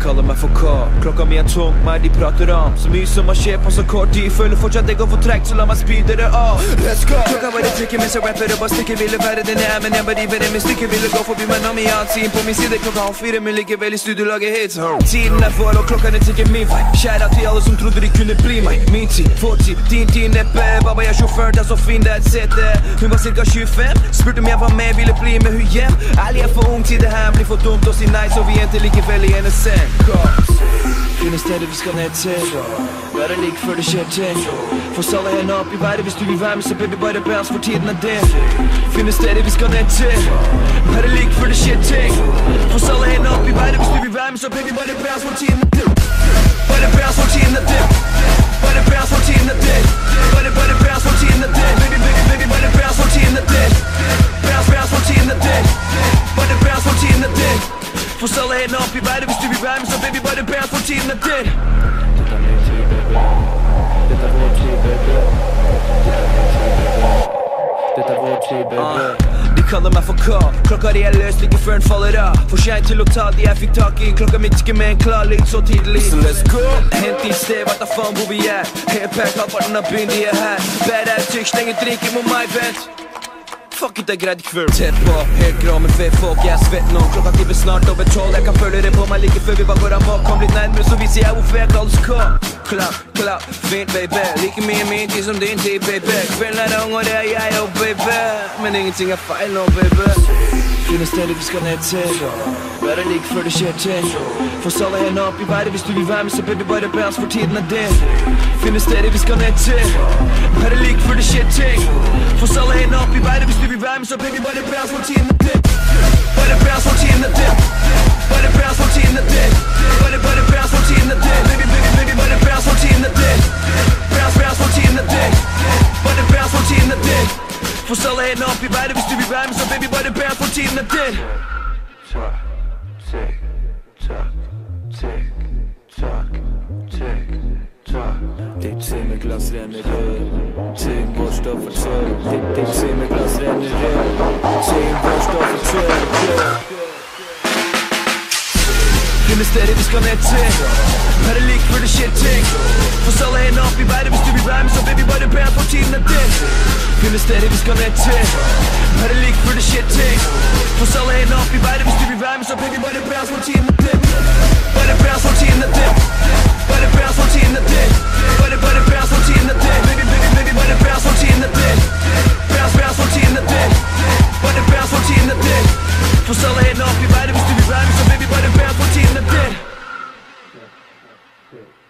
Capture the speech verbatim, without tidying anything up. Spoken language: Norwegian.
kaller meg for K. Klokka mi er tung, meg de prater om så mye som har skjedd på så kort tid. Føler fortsatt jeg går for trekt, så la meg spy dere av. Let's go! Klokka bare trykker mens jeg rapper og bare stikker. Ville være den jeg er, men jeg bare river det med stykker. Ville gå forbi meg nå med ansin på min side. Klokka halv fire, men likevel i studio lager hits. Tiden er for, og klokka er tikker min vei. Kjære til alle som trodde de kunne bli meg. Min tid, fortid, din tid neppe. Baba jeg sjåføren, det er så fin det er et sete. Hun var cirka tjuefem, spurte om jeg var med, ville bli med hun hjem. Ærlig jeg er for ung til det her, blir for dumt å si nei, så vi endte likevel i en seng. Finne stedet vi skal ned til, være lik før det skjer ting. Få alle hendene opp i været hvis du vil være med, så baby bare be oss for tiden er din. Finne stedet vi skal ned til, være lik før det skjer ting. Få alle hendene opp i været hvis du vil være med, så baby bare be oss for tiden er din. Bare be oss for tiden er din. Bare be oss for tiden er din. Bare bare be oss for tiden er din. Baby baby baby bare be oss for tiden er din. Be oss be oss for tiden er din. Bare be oss for tiden er din. Få alle hendene opp i været hvis du vil være med, så baby bare be oss for tiden er din. Dette er min tid, baby. Dette er vår tid, baby. Dette er vår tid, baby. De kaller meg for K. Klokka er jeg løs like før den faller av. For sent til å ta de jeg fikk tak i. Klokka mitt ikke med en klar lyd så tidlig. Så let's go! Hent i sted, vet da faen hvor vi er. Helt pært, halvparten av byen de er her. Bad er tykk, slenger drinker mot meg, vent. Fuck it, det er greit kveld. Tett på, helt grå med fe folk, jeg er svett nå. Klokka klipper snart over tolv, jeg kan føle det på meg like før vi bare går amok. Kom litt nærmere, så viser jeg hvorfor jeg kalles K. Klapp, klapp, fint baby. Like mye min tid som din tid, baby. Kvelden er ung og det er jeg og baby. Men ingenting er feil nå, baby. Finne stedet vi skal ned til, være lik før det skjer ting. Få alle hendene opp i været hvis du vil være med, så baby bare be oss for tiden er din. Finne stedet vi skal ned til, være lik før det skjer ting. Få alle hendene opp i været hvis du vil være med, så baby bare be oss for tiden er din. Bare be oss for tiden er din. Bare be oss for tiden er din. Bare bare be oss for tiden er din. Baby baby baby bare be oss for tiden er din. Be oss be oss for tiden er din. Bare be oss for tiden er din. Få alle hendene opp i været hvis du vil være med, så baby bare be oss for tiden er din. Takk, tikk, takk, tikk, takk, tikk, takk. Ditt timeglass renner rød, ting vår står for tørr. Ditt timeglass renner rød, ting vår står for tørr. Finne stedet vi skal ned til, være lik før det skjer ting. Få alle hendene opp i været hvis du vil være med, så baby bare be oss for tiden er din. Finne stedet vi skal ned til, være lik før det skjer ting. Få alle hendene opp i været hvis du vil være med, så baby bare be oss for tiden er din. Bare be oss for tiden er din. Bare be oss for tiden er din. Bare bare be oss for tiden er din. Baby baby baby bare be oss for tiden er din. Be oss be oss for tiden er din. Bare be oss for tiden er din. Få alle hendene opp i været hvis du vil være med, så baby bare be oss for tiden er din.